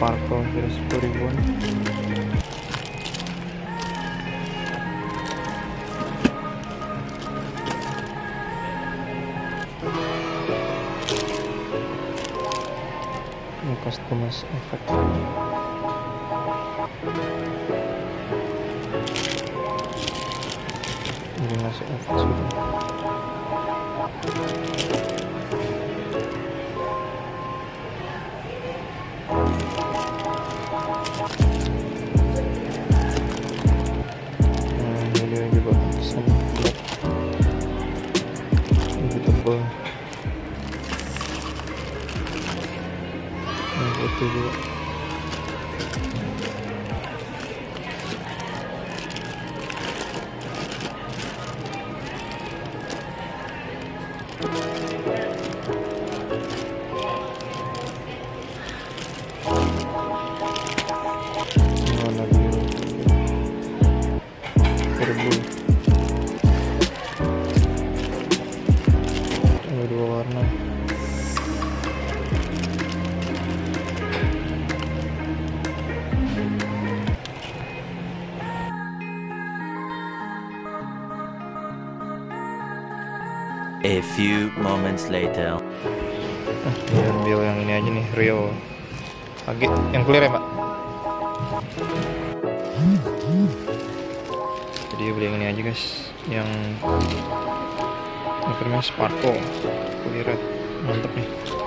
Sparkle kira 10 ribuan. Ini customize effect. Ini ngasih efek sudah. Ini juga sama lebih tebal. Ini putih juga. Warna biru purple, ada 2 warna. A few moments later. Ini ambil yang ini aja nih, Rio Agi, yang clear ya Pak. Jadi beli yang ini aja guys, yang namanya Sparkle clear red, mantep nih.